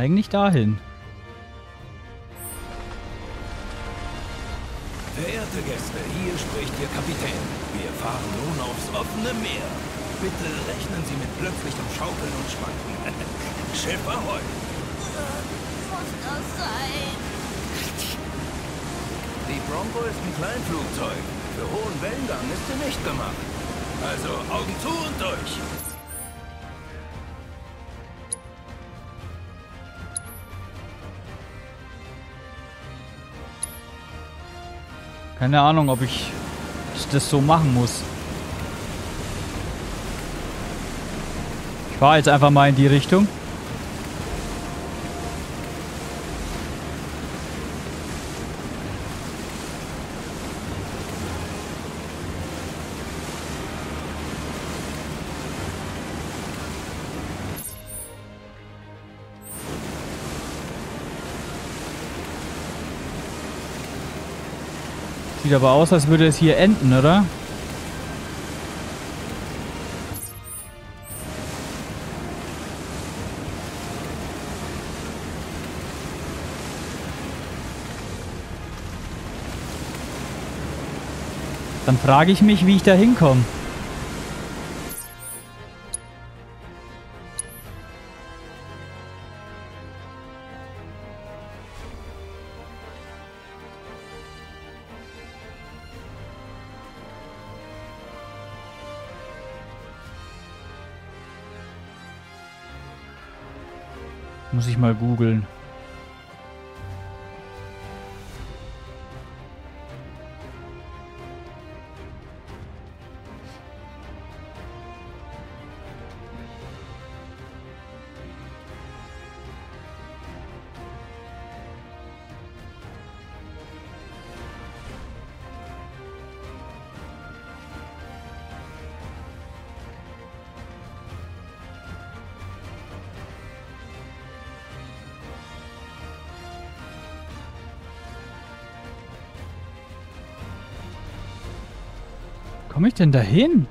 Eigentlich dahin. Verehrte Gäste, hier spricht Ihr Kapitän. Wir fahren nun aufs offene Meer. Bitte rechnen Sie mit plötzlichem Schaukeln und Schwanken. Schiff ahoi! Muss das sein? Die Bronco ist ein Kleinflugzeug. Für hohen Wellengang ist sie nicht gemacht. Also Augen zu und durch. Keine Ahnung, ob ich das so machen muss. Ich fahre jetzt einfach mal in die Richtung. Sieht aber aus, als würde es hier enden, oder? Dann frage ich mich, wie ich da hinkomme. Muss ich mal googeln. Komme ich denn dahin?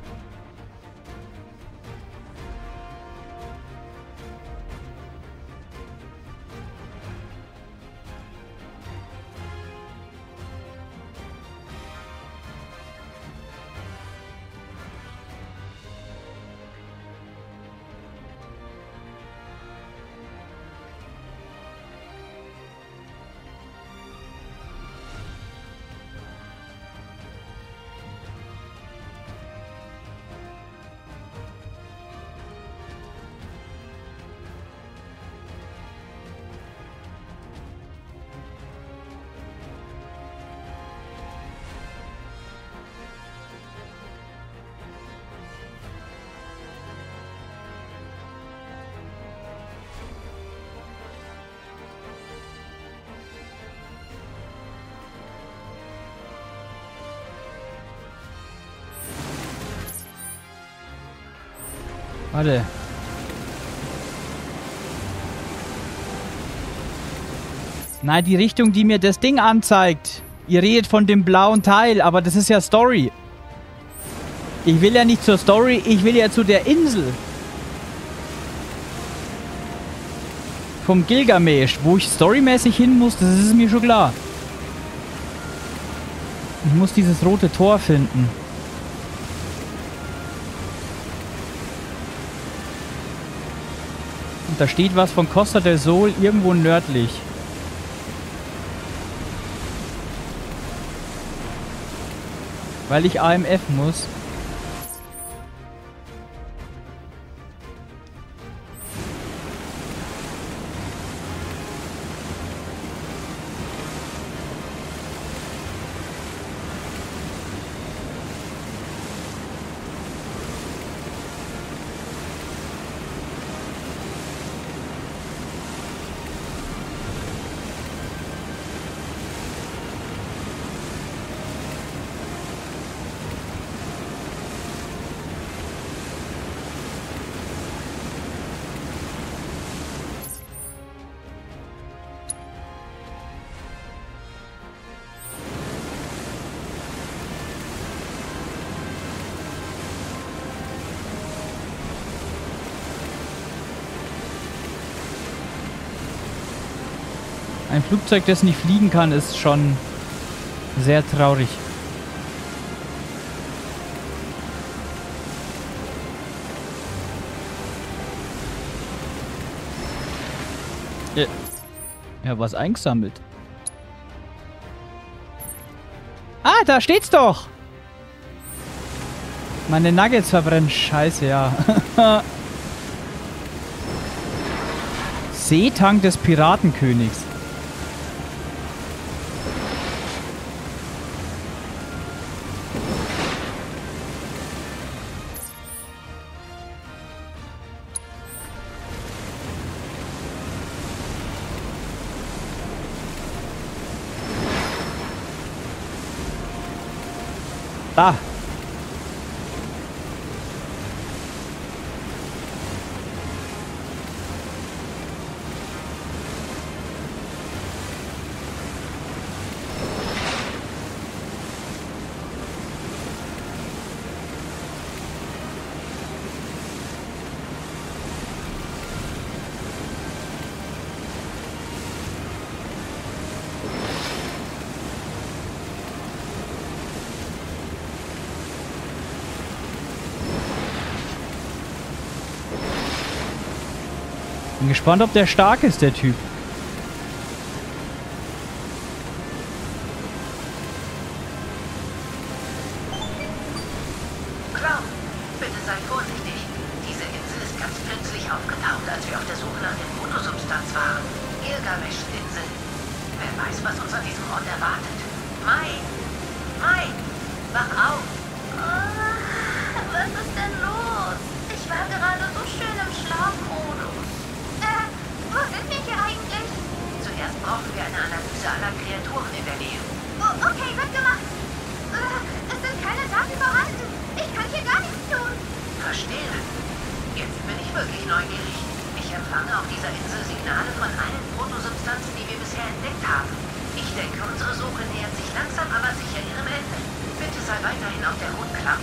Warte. Nein, die Richtung, die mir das Ding anzeigt. Ihr redet von dem blauen Teil, aber das ist ja Story. Ich will ja nicht zur Story, ich will ja zu der Insel. Vom Gilgamesch. Wo ich storymäßig hin muss, das ist mir schon klar. Ich muss dieses rote Tor finden. Und da steht was von Costa del Sol irgendwo nördlich. Weil ich AMF muss. Ein Flugzeug, das nicht fliegen kann, ist schon sehr traurig. Ja, was eingesammelt. Ah, da steht's doch! Meine Nuggets verbrennen. Scheiße, ja. Seetank des Piratenkönigs. Da. Bin gespannt, ob der stark ist, der Typ. Cloud, bitte sei vorsichtig. Diese Insel ist ganz plötzlich aufgetaucht, als wir auf der Suche nach der Photosubstanz waren. Gilgamesch-Insel. Wer weiß, was uns an diesem Ort erwartet. Mai! Mai! Wach auf! Was ist denn los? Ich war gerade so schön im Schlafmodus. Wo sind wir hier eigentlich? Zuerst brauchen wir eine Analyse aller Kreaturen in der Nähe. Oh, okay, wird gemacht. Es sind keine Daten vorhanden. Ich kann hier gar nichts tun. Verstehe. Jetzt bin ich wirklich neugierig. Ich empfange auf dieser Insel Signale von allen Photosubstanzen, die wir bisher entdeckt haben. Ich denke, unsere Suche nähert sich langsam aber sicher ihrem Ende. Bitte sei weiterhin auf der Hut, Cloud.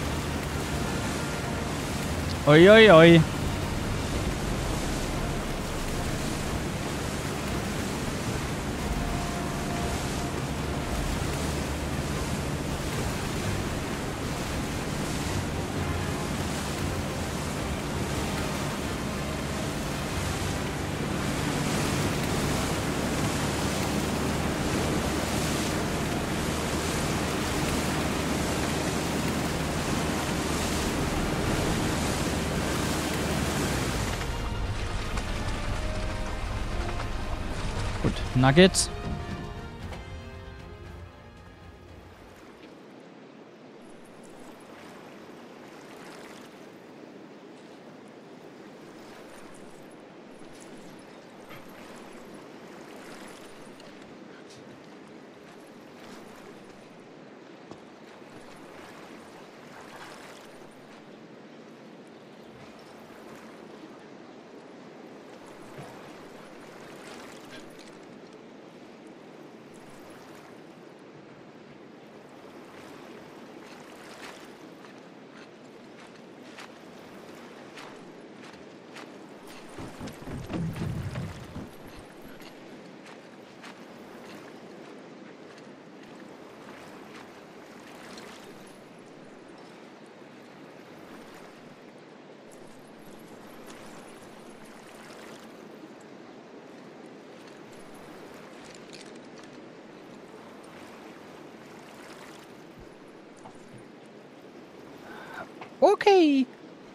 Oi, oi, oi. Gut, Nuggets. Okay.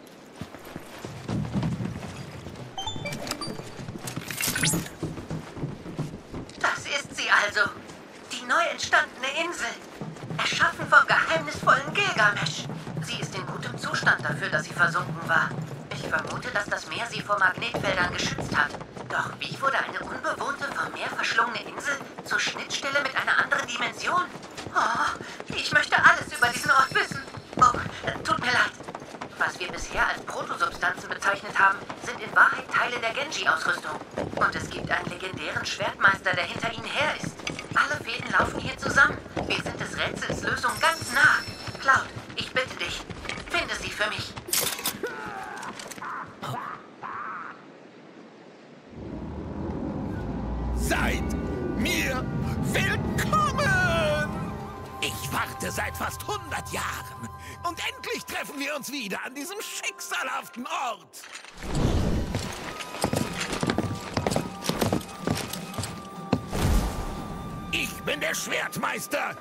Das ist sie also. Die neu entstandene Insel. Erschaffen vom geheimnisvollen Gilgamesch. Sie ist in gutem Zustand dafür, dass sie versunken war. Ich vermute, dass das Meer sie vor Magnetfeldern geschützt hat. Doch wie wurde eine unbewohnte, vom Meer verschlungene Insel zur Schnittstelle mit einer anderen Dimension? Oh, ich möchte alles über diesen Ort wissen. Oh, tut mir leid. Was wir bisher als Protosubstanzen bezeichnet haben, sind in Wahrheit Teile der Genji-Ausrüstung. Und es gibt einen legendären Schwertmeister, der hinter ihnen her ist. Alle Fäden laufen hier zusammen. Wir sind des Rätsels Lösung ganz nah. Cloud, ich bitte dich, finde sie für mich. Seid Willkommen! Ich warte seit fast 100 Jahren. Und endlich treffen wir uns wieder an diesem schicksalhaften Ort. Ich bin der Schwertmeister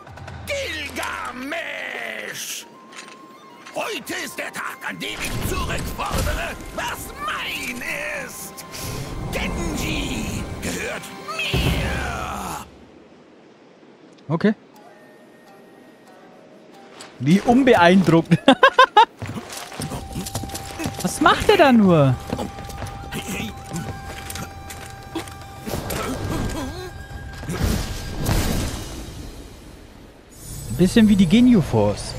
Gilgamesch. Heute ist der Tag, an dem ich zurückfordere, was mein ist. Genji gehört mir. Okay. Wie unbeeindruckt. Was macht er da nur? Ein bisschen wie die Ginyu Force.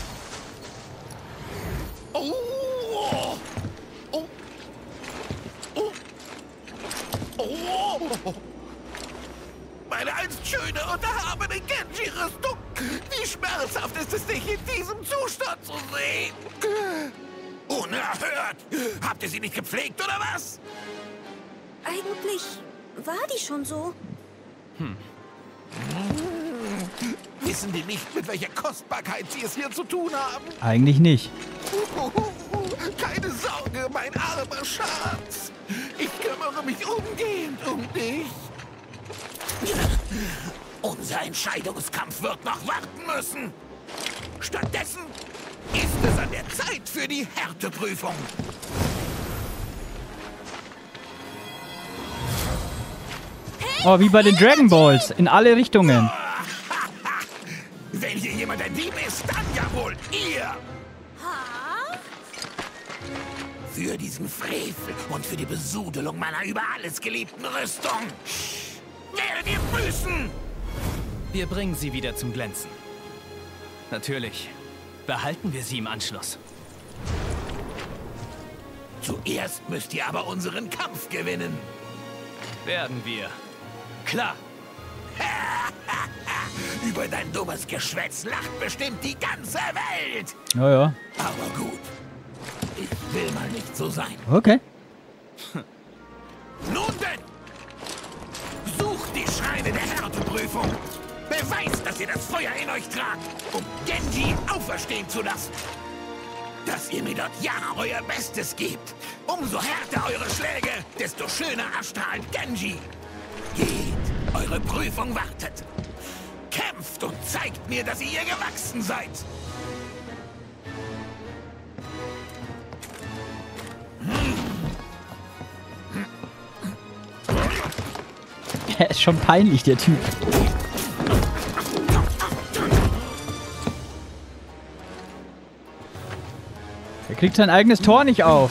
Meine einst schöne und erhabene Genji-Rüstung. Wie schmerzhaft ist es, dich in diesem Zustand zu sehen. Unerhört. Habt ihr sie nicht gepflegt, oder was? Eigentlich war die schon so. Wissen die nicht, mit welcher Kostbarkeit sie es hier zu tun haben? Eigentlich nicht. Keine Sorge, mein armer Schatz. Ich kümmere mich umgehend um dich. Unser Entscheidungskampf wird noch warten müssen. Stattdessen ist es an der Zeit für die Härteprüfung. Oh, wie bei den Dragon Balls. In alle Richtungen. Wenn hier jemand ein Dieb ist, dann ja wohl ihr. Für diesen Frevel und für die Besudelung meiner über alles geliebten Rüstung werdet ihr büßen. Wir bringen sie wieder zum Glänzen. Natürlich behalten wir sie im Anschluss. Zuerst müsst ihr aber unseren Kampf gewinnen. Werden wir. Klar. Über dein dummes Geschwätz lacht bestimmt die ganze Welt. Ja, ja. Aber gut. Ich will mal nicht so sein. Okay. Nun denn! Sucht die Schreine der Härteprüfung. Beweist, dass ihr das Feuer in euch tragt, um Genji auferstehen zu lassen. Dass ihr mir dort ja euer Bestes gebt. Umso härter eure Schläge, desto schöner erstrahlt Genji. Geht, eure Prüfung wartet. Kämpft und zeigt mir, dass ihr ihr gewachsen seid. Er ist schon peinlich, der Typ. Er kriegt sein eigenes Tor nicht auf.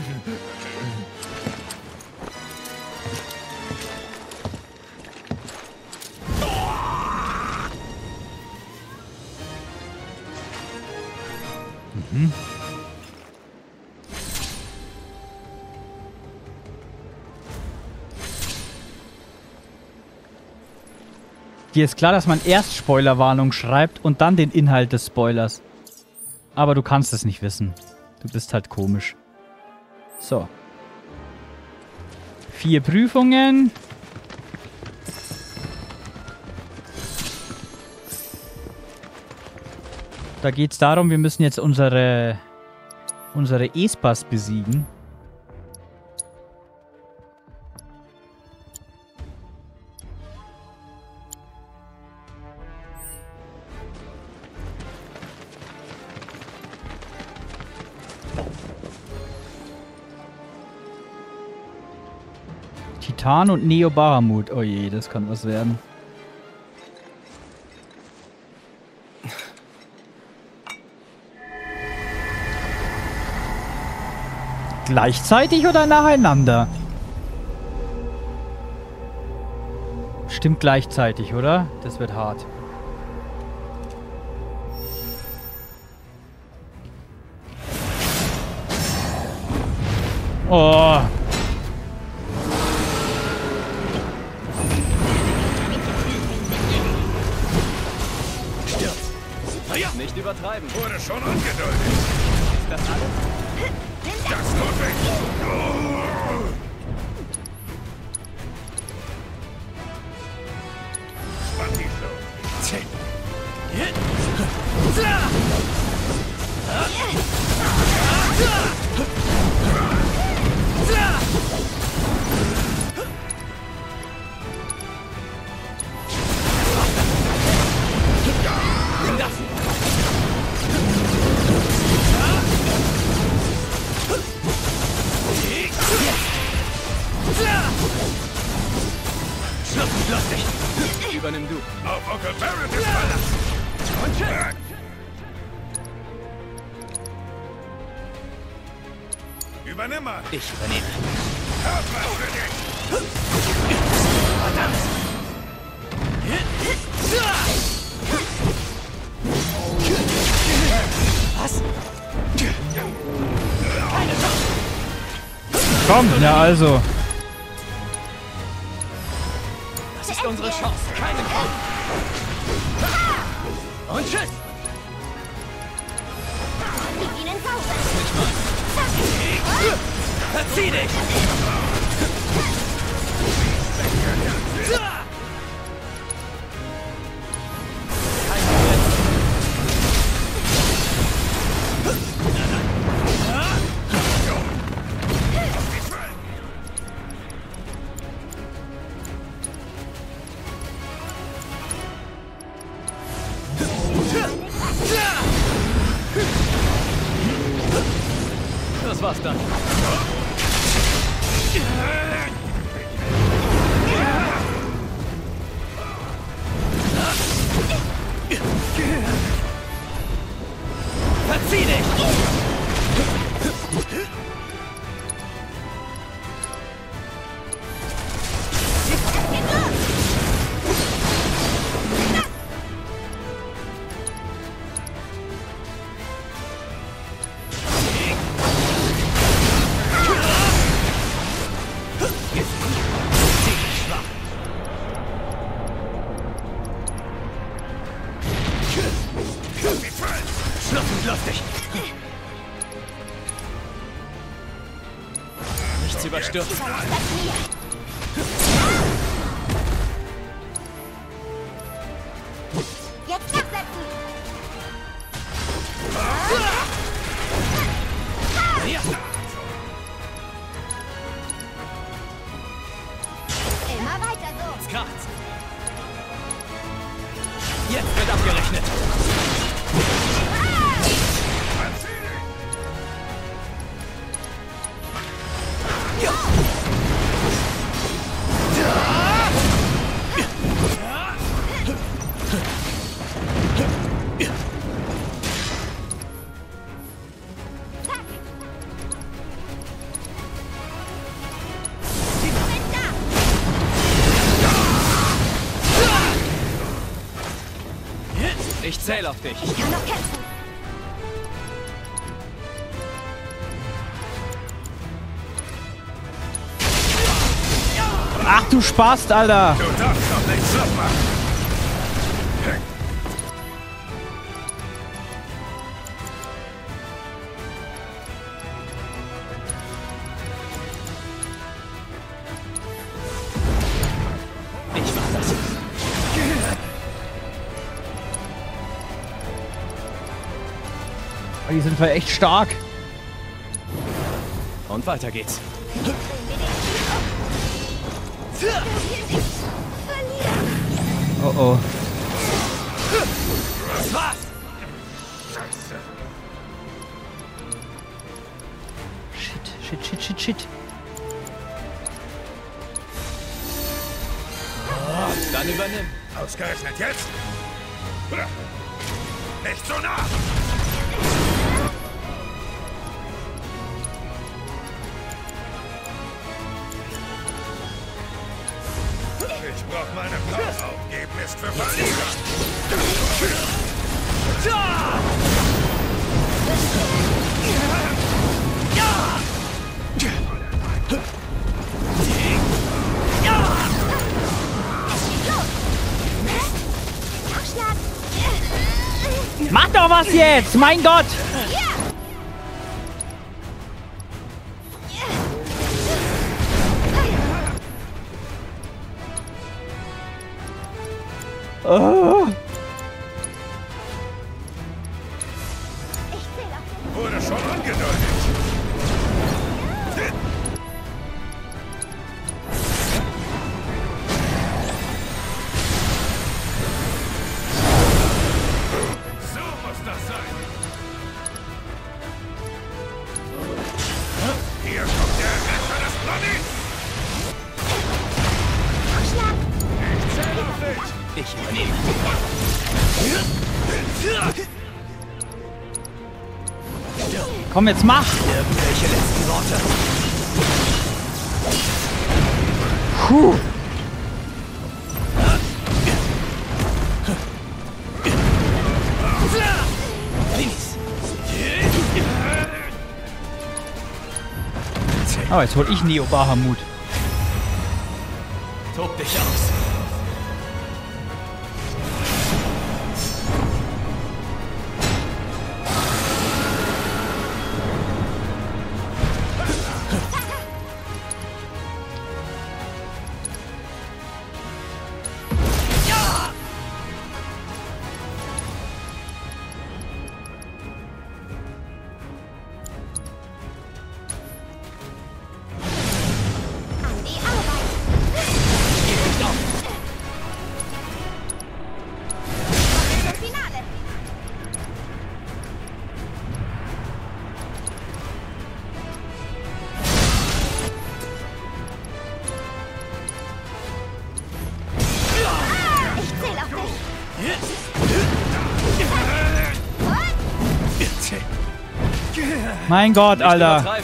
Dir ist klar, dass man erst Spoilerwarnung schreibt und dann den Inhalt des Spoilers. Aber du kannst es nicht wissen. Du bist halt komisch. So. 4 Prüfungen. Da geht es darum, wir müssen jetzt unsere Espas besiegen. Titan und Neo Bahamut. Oh je, das kann was werden. Gleichzeitig oder nacheinander? Stimmt gleichzeitig, oder? Das wird hart. Oh. Nicht übertreiben. Wurde schon ungeduldig. Ist das alles? Das tut weg. lustig. Übernimm du. Auf Onkel Barrett ist Verlass. Und tschüss. Übernimm mal. Ich übernehme. Hab was für dich. Verdammt. Was? Keine Chance. Komm, ja also. Das ist unsere Chance. Keine Chance. Und tschüss. Gib ihnen Pause. Nicht mal. Verzieh dich. Das war's dann. Verzieh dich! Schluss und lustig! Nichts überstürzen. Jetzt nachsetzen. Ja. Immer weiter so. Jetzt kracht's. Jetzt wird abgerechnet. Ich zähle auf dich. Ich kann noch kämpfen. Ach du Spast, Alter. Du darfst doch nicht so machen. Ich mach das. Die sind voll echt stark. Und weiter geht's. Oh oh. Das war's! Shit. Dann übernimm. Ausgerechnet jetzt? Nicht so nah! Ich brauch meine Pause. Aufgeben ist für Verlierer. Mach doch was jetzt! Mein Gott! Oh. Wurde schon angedeutet. So muss das sein. Hier kommt der Retter des Planeten. Ich Ich übernehme. Komm, jetzt mach! Irgendwelche letzten Worte? Puh. Oh, jetzt hol ich Neo Bahamut. Tob dich aus. Mein Gott, Alter. Auf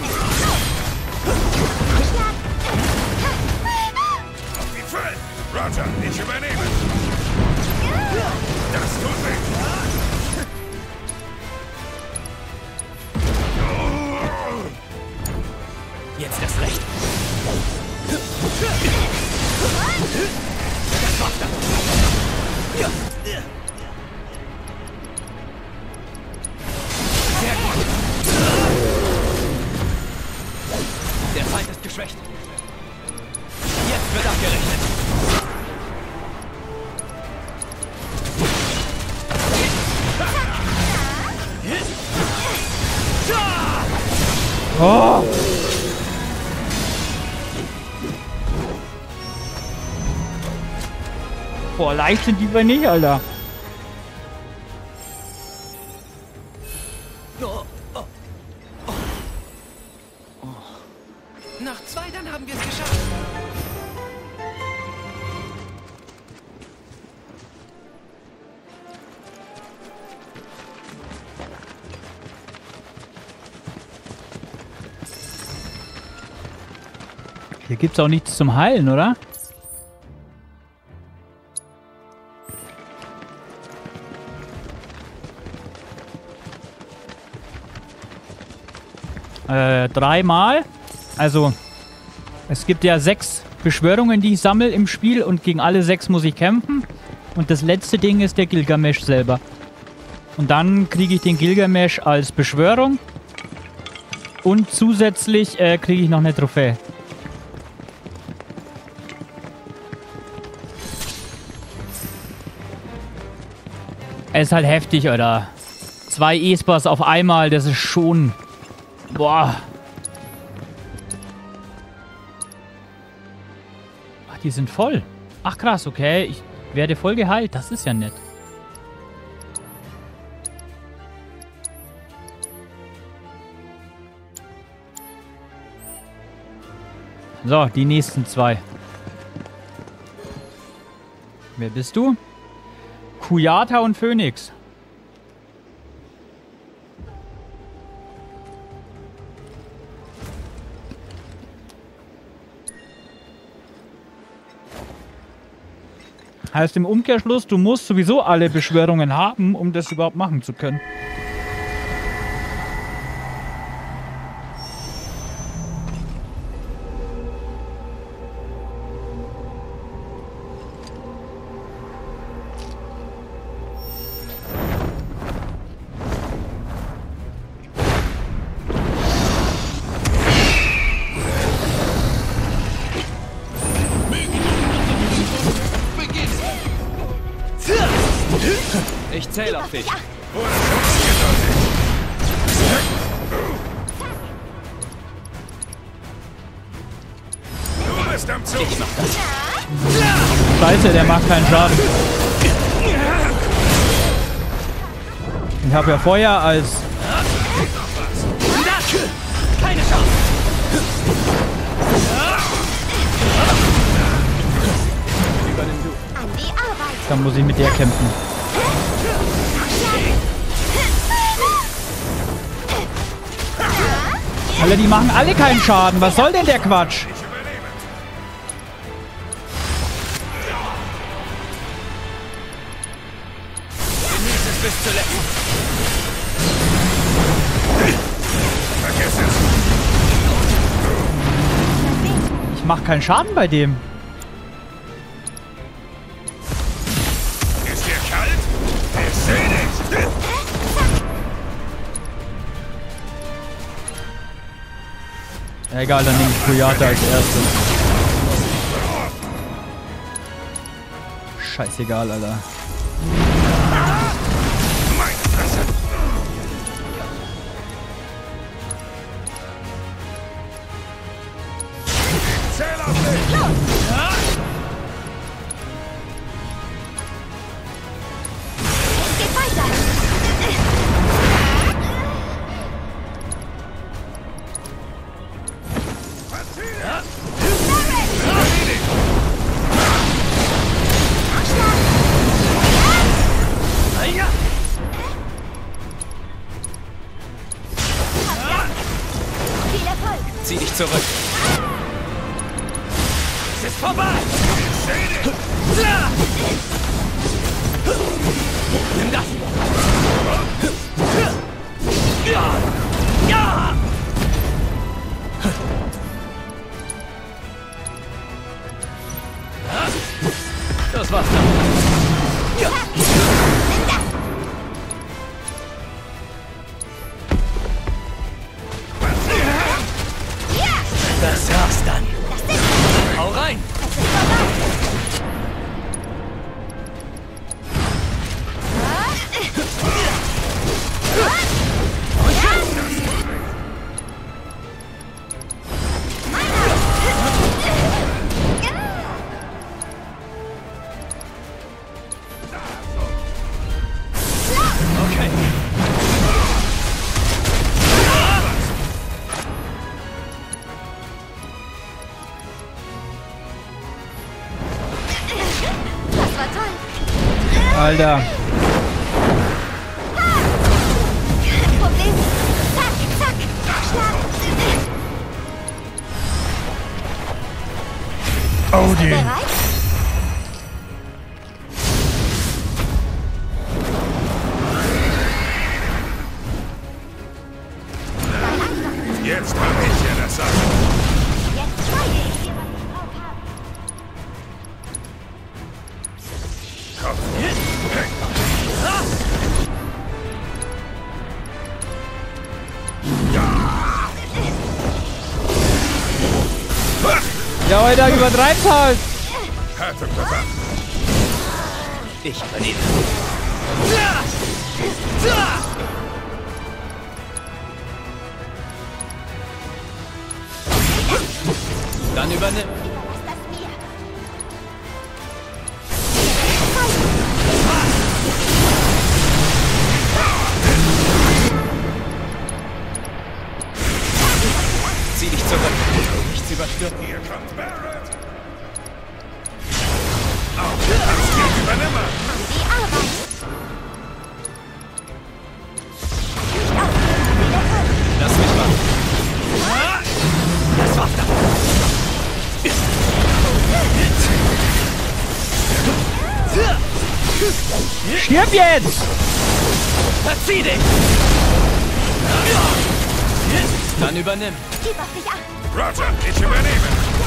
die Fall! Roger, ich übernehme! Das tut weh! Jetzt erst recht. Sehr gut. Der Feind ist geschwächt. Jetzt wird abgerechnet. Oh. Boah, leicht sind die bei nicht, Alter. Nach 2, dann haben wir es geschafft. Hier gibt's auch nichts zum Heilen, oder? Dreimal. Also, es gibt ja 6 Beschwörungen, die ich sammle im Spiel und gegen alle 6 muss ich kämpfen. Und das letzte Ding ist der Gilgamesch selber. Und dann kriege ich den Gilgamesch als Beschwörung. Und zusätzlich kriege ich noch eine Trophäe. Es ist halt heftig, Alter. 2 Espers auf einmal, das ist schon... Boah. Ach, die sind voll. Ach krass, okay. Ich werde voll geheilt. Das ist ja nett. So, die nächsten 2. Wer bist du? Kuyata und Phoenix. Heißt im Umkehrschluss, du musst sowieso alle Beschwörungen haben, um das überhaupt machen zu können. Ich zähle auf dich. Du bist am Zug! Ich mach das. Scheiße, der macht keinen Schaden. Ich habe ja Feuer als... Keine Chance. Übernimm du. An die Arbeit. Dann muss ich mit der kämpfen. Alter, die machen alle keinen Schaden. Was soll denn der Quatsch? Genieß es bis zuletzt. Vergiss es. Ich mach keinen Schaden bei dem. Ist dir kalt? Ich seh dich. Egal, dann nehme ich Kuyata als erstes. Scheißegal, Alter. Meine Fresse. Zähl auf dich. Es geht weiter. Viel Erfolg. Zieh dich zurück. Es ist vorbei. Ich seh dich. Nimm das. Ja. Ja. Das war's dann. Ja. Das war's dann. Hau rein. Okay. Das war toll. Alter. Kein Problem. Zack, zack. Schlag. Oh, die. Bereit? Jetzt hab ich dir das sagen. Jetzt zeige ich dir, was ich drauf habe. Kopf. Ja, Alter, übertreib's halt. Harte Papa. Ich übernehme. Dann übernimm. Überlass das mir. Zieh dich zurück. Nichts überstürzen. Hier kommt Barrett. Auf das Gegenüber. An die Arbeit. Nicht aufgeben. Viel Erfolg. Lass mich machen. Das war's dann. Stirb jetzt! Verzieh dich! Dann übernimm. Gib auf dich acht. Roger, ich übernehme.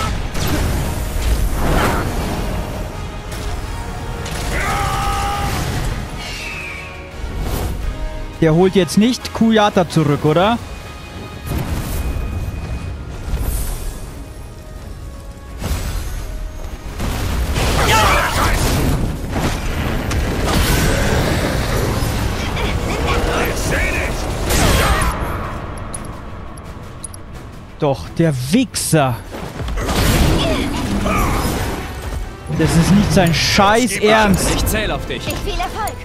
Der holt jetzt nicht Kuyata zurück, oder? Ich seh dich. Doch, der Wichser. Das ist nicht sein Scheiß Ernst. Ich zähle auf dich. Ich viel Erfolg.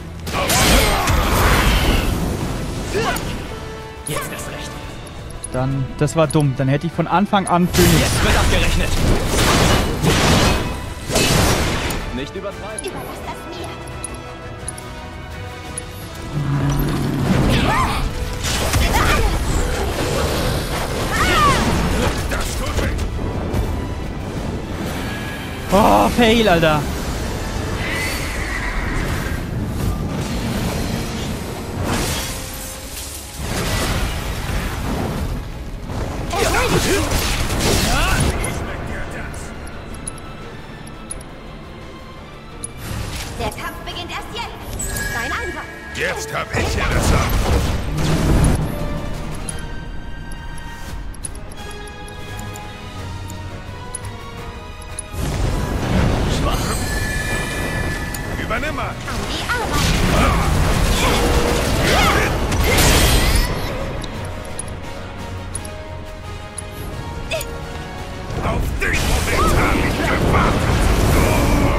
Jetzt erst recht. Dann, das war dumm. Dann hätte ich von Anfang an Phoenix. Jetzt wird abgerechnet. Nicht übertreiben. Überlass das mir. Das tut weh. Oh, Fail, Alter. Der Kampf beginnt erst jetzt. Dein Einsatz. Jetzt hab ich hier das Sagen. Schwach. Übernimm mal. An die Arbeit. Auf den Moment habe ich gewartet.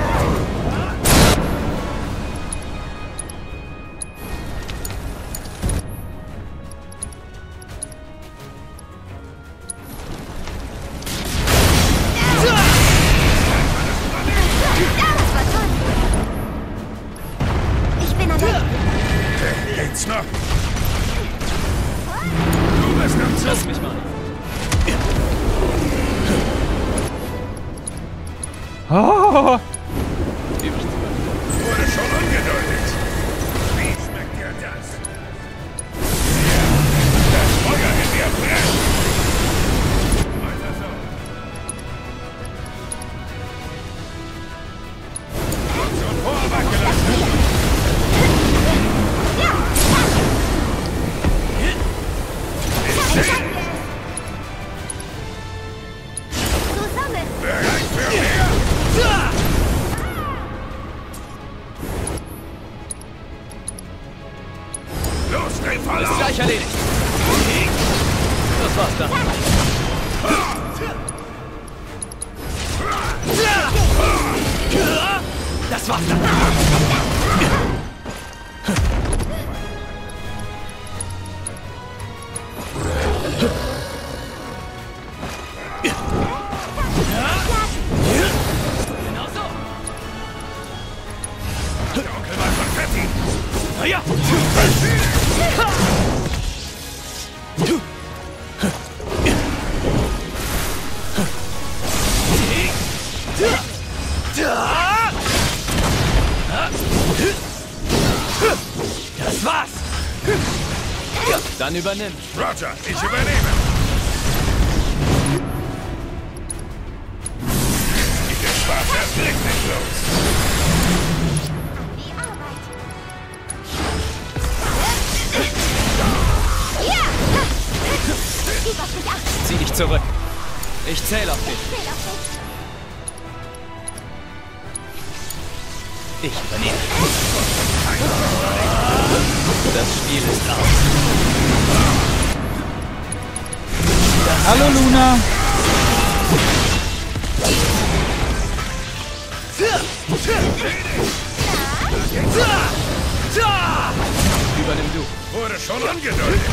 Ja, das war toll. Ich bin allein. Geht's noch? Du bist am Zug. Lass mich mal. Oh, Wurde schon angedeutet. Wie schmeckt dir das? Das Feuer in dir brennt. Weiter so. Und schon vorwärts gelassen. Ich sehe. Zusammen. Bereit für mehr? Los, dreh voll Ist auf. gleich erledigt. Das war's dann. Das war's dann. Genau so. Der Onkel war Konfetti. Na ja. Das war's. Dann übernimm. Roger, ich übernehme. Der Spaß erst richtig los. Die Arbeit. Gib auf mich acht. Zieh dich zurück. Ich zähle auf dich. Zähl auf dich. Ich übernehme. Das Spiel ist aus. hallo Luna. Übernimm du. Wurde schon angedeutet.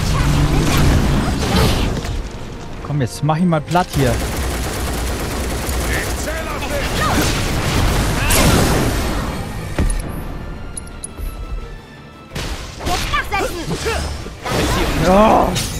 Komm, jetzt mach ihn mal platt hier. Ich zähle auf dich. Jetzt nachsetzen. Oh,